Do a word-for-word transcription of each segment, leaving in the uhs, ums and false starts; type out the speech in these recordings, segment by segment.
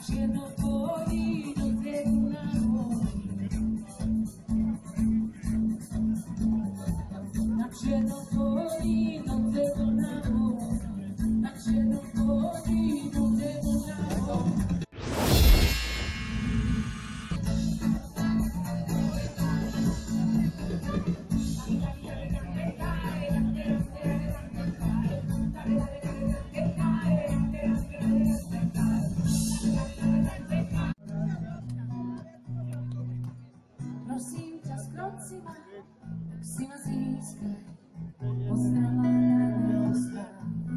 Prosím ťa, skroci ma, tak si ma získaj, pozdrava na ostrov.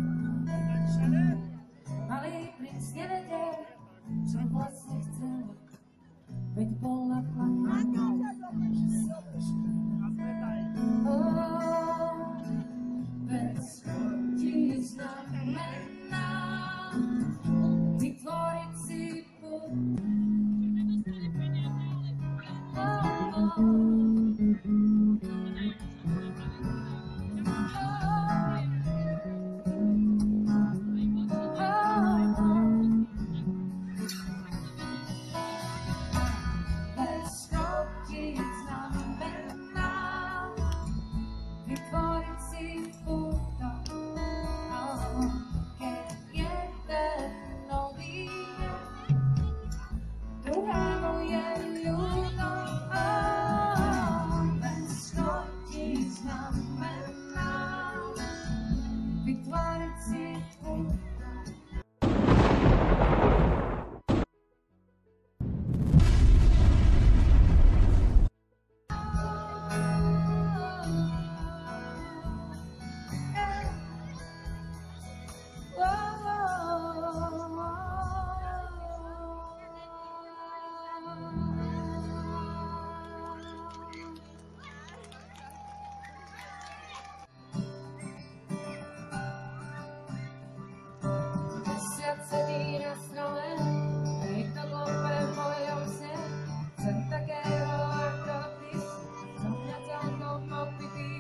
Malý princ nevedel, čo vlastne chcel, veď bola chlapná, že sa poškol. Bez ti znamená vytvoriť si put. Sedí na strome, niekto klope v mojom sne. Chcem takého ako ty si, som mňa celkom opitý.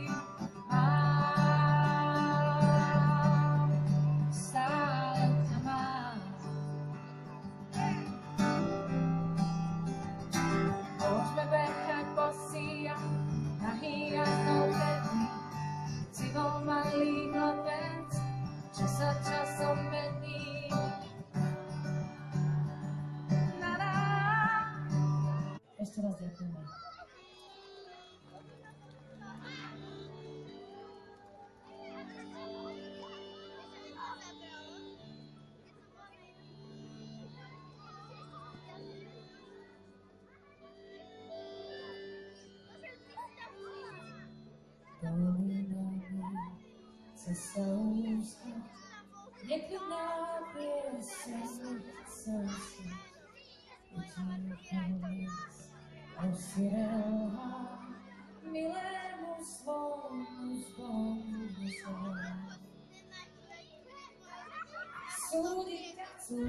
Mám, stále ťa mám. Môžeme behať bosí a nahý ako vtedy. Si bol malý chlapec, čo sa časom mení. Ešte raz ďakujeme. Cesta úzka, neklidná pieseň srdce, osirela milému svojmu zboru zem. Súdiť ťa chcú,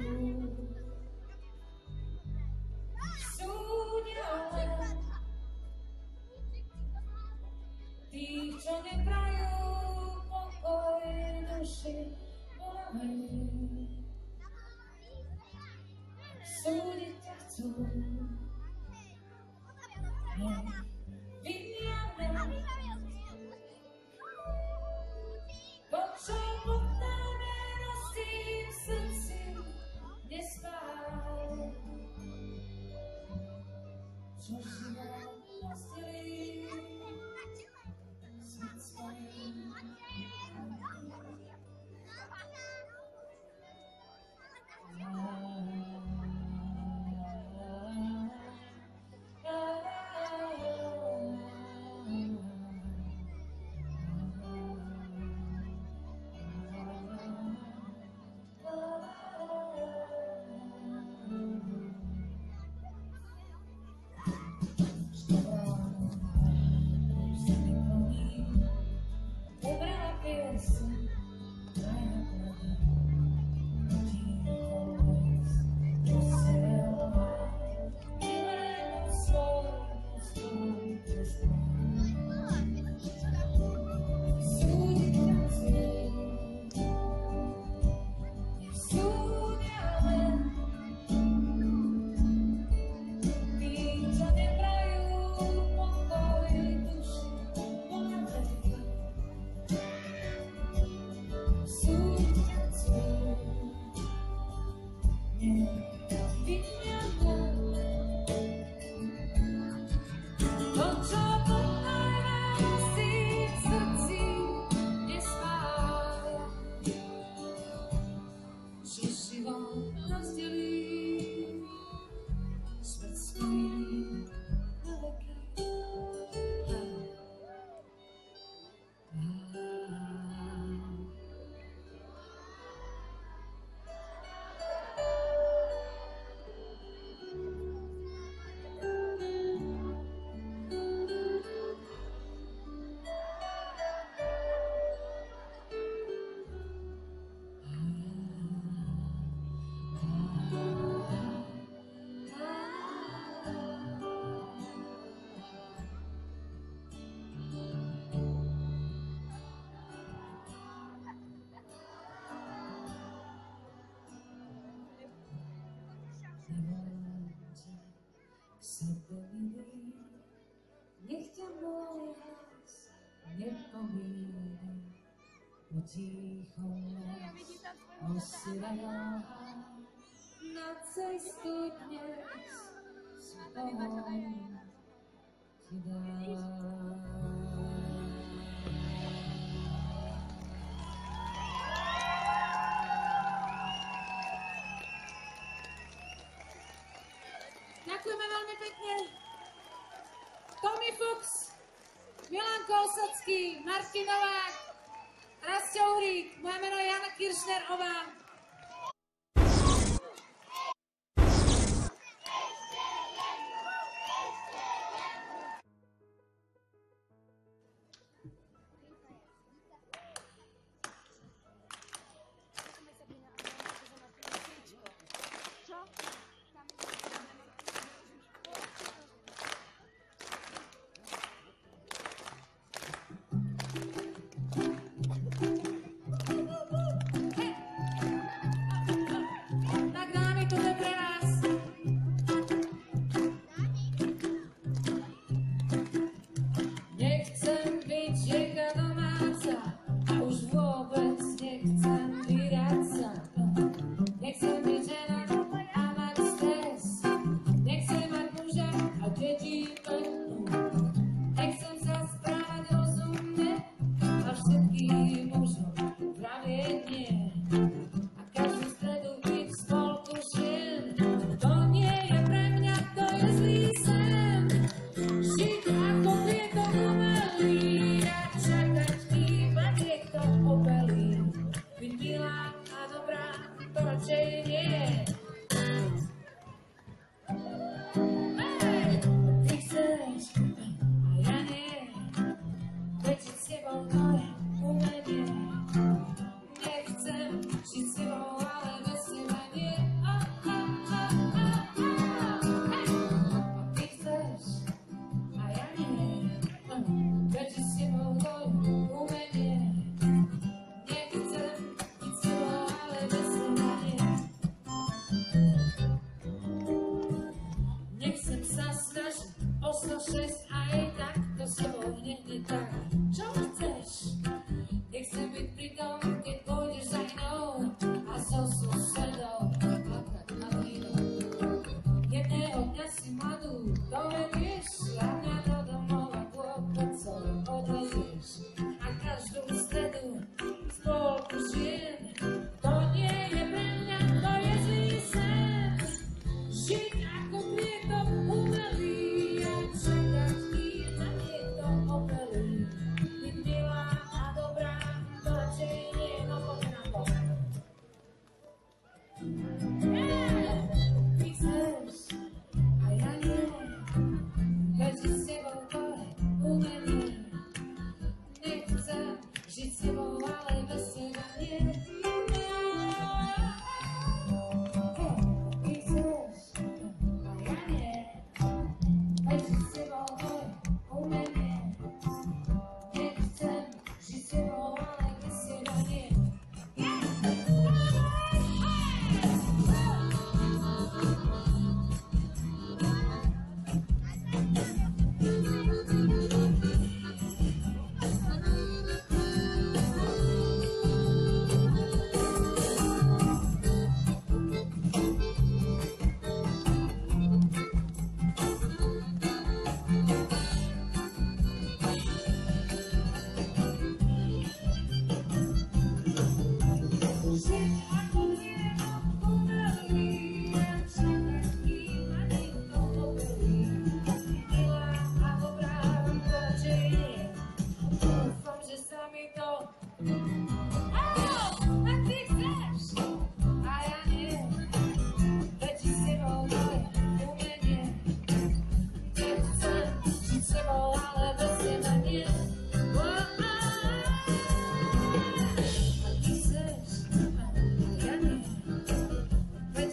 súdia len tých, čo neprajú pokoj duši volavej. Súdiť ťa chcú, vyniame, po čom potnáme rostým srdci nespáj. Čo život rozdelí svet svojím. La, la, la, la. nie vyňané. To, čo podajme si v srdci nespája, že život rozdelí, smrť spojí na veky. Nech ťa môj hlas nepomíni, po tichom noc osirala na cestu dnes svojom ti dám. Ďakujeme veľmi pekne. Tommy Fuchs, Milan Kosacký, Martin Novák, Rastio Urík, moje meno je Jana Kiršnerová. A každú stredu byť v spolku žien.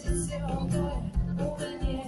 si ho, to je umenie.